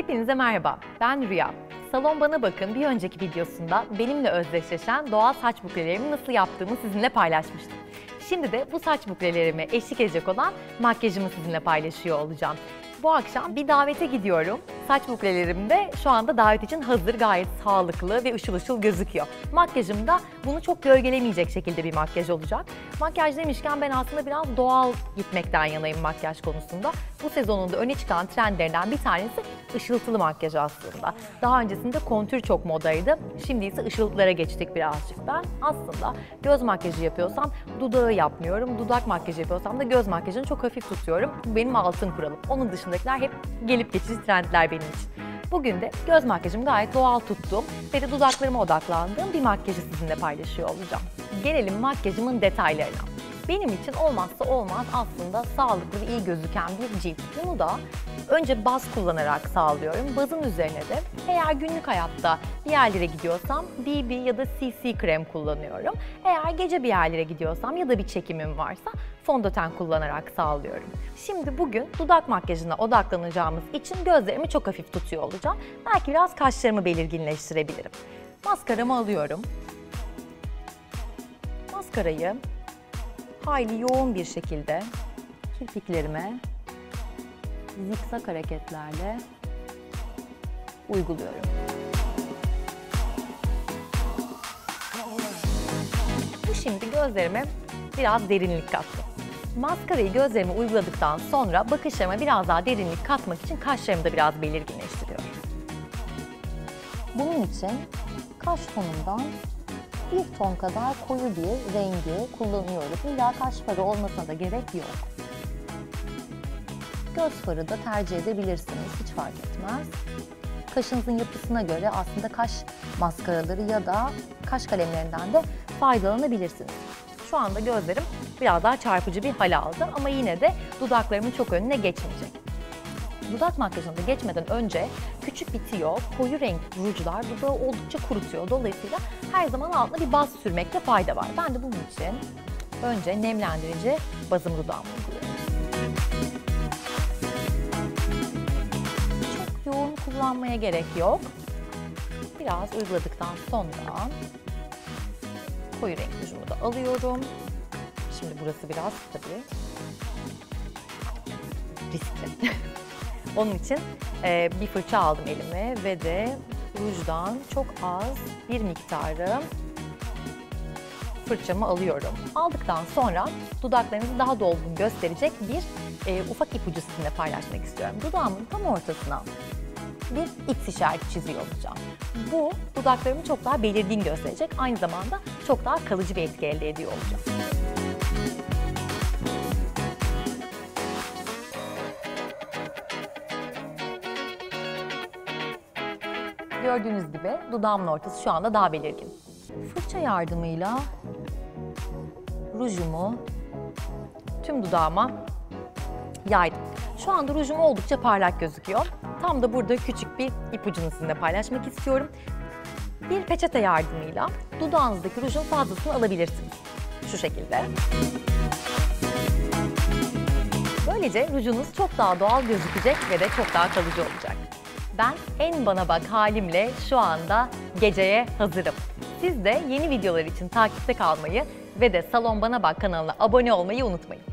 Hepinize merhaba, ben Rüya. Salon Bana Bakın bir önceki videosunda benimle özdeşleşen doğal saç buklelerimi nasıl yaptığımı sizinle paylaşmıştım. Şimdi de bu saç buklelerime eşlik edecek olan makyajımı sizinle paylaşıyor olacağım. Bu akşam bir davete gidiyorum. Saç buklelerim de şu anda davet için hazır, gayet sağlıklı ve ışıl ışıl gözüküyor. Makyajım da bunu çok gölgelemeyecek şekilde bir makyaj olacak. Makyaj demişken ben aslında biraz doğal gitmekten yanayım makyaj konusunda. Bu sezonun da öne çıkan trendlerinden bir tanesi ışıltılı makyaj aslında. Daha öncesinde kontür çok modaydı. Şimdi ise ışıltılara geçtik birazcık. Ben aslında göz makyajı yapıyorsam dudağı yapmıyorum. Dudak makyajı yapıyorsam da göz makyajını çok hafif tutuyorum. Bu benim altın kuralım. Onun dışındakiler hep gelip geçici trendler benim için. Bugün de göz makyajımı gayet doğal tuttuğum ve de dudaklarıma odaklandığım bir makyajı sizinle paylaşıyor olacağım. Gelelim makyajımın detaylarına. Benim için olmazsa olmaz aslında sağlıklı ve iyi gözüken bir cilt. Bunu da önce baz kullanarak sağlıyorum. Bazın üzerine de eğer günlük hayatta bir yerlere gidiyorsam BB ya da CC krem kullanıyorum. Eğer gece bir yerlere gidiyorsam ya da bir çekimim varsa fondöten kullanarak sağlıyorum. Şimdi bugün dudak makyajına odaklanacağımız için gözlerimi çok hafif tutuyor olacağım. Belki biraz kaşlarımı belirginleştirebilirim. Maskaramı alıyorum. Maskarayı hayli yoğun bir şekilde kirpiklerime zikzak hareketlerle uyguluyorum. Bu şimdi gözlerime biraz derinlik kattı. Maskarayı gözlerime uyguladıktan sonra bakışlarıma biraz daha derinlik katmak için kaşlarımı da biraz belirginleştiriyorum. Bunun için kaş tonumdan bir ton kadar koyu bir rengi kullanıyoruz. İlla kaş farı olmasına da gerek yok. Göz farı da tercih edebilirsiniz, hiç fark etmez. Kaşınızın yapısına göre aslında kaş maskaraları ya da kaş kalemlerinden de faydalanabilirsiniz. Şu anda gözlerim biraz daha çarpıcı bir hal aldı ama yine de dudaklarımın çok önüne geçmeyecek. Dudak makyajına da geçmeden önce küçük bir tiyo, koyu renk rujlar dudağı oldukça kurutuyor. Dolayısıyla her zaman altına bir baz sürmekte fayda var. Ben de bunun için önce nemlendirici bazımı dudağıma uyguluyorum. Çok yoğun kullanmaya gerek yok. Biraz uyguladıktan sonra koyu renk rujumu da alıyorum. Şimdi burası biraz tabii riskli. Onun için bir fırça aldım elime ve de rujdan çok az bir miktarı fırçamı alıyorum. Aldıktan sonra dudaklarınızı daha dolgun gösterecek bir ufak ipucu sizinle paylaşmak istiyorum. Dudağımın tam ortasına bir X işareti çiziyor olacağım. Bu dudaklarımı çok daha belirgin gösterecek, aynı zamanda çok daha kalıcı bir etki elde ediyor olacağım. Gördüğünüz gibi dudağımın ortası şu anda daha belirgin. Fırça yardımıyla rujumu tüm dudağıma yaydım. Şu anda rujum oldukça parlak gözüküyor. Tam da burada küçük bir ipucunu sizinle paylaşmak istiyorum. Bir peçete yardımıyla dudağınızdaki rujun fazlasını alabilirsiniz. Şu şekilde. Böylece rujunuz çok daha doğal gözükecek ve de çok daha kalıcı olacak. Ben en bana bak halimle şu anda geceye hazırım. Siz de yeni videolar için takipte kalmayı ve de Salon Bana Bak kanalına abone olmayı unutmayın.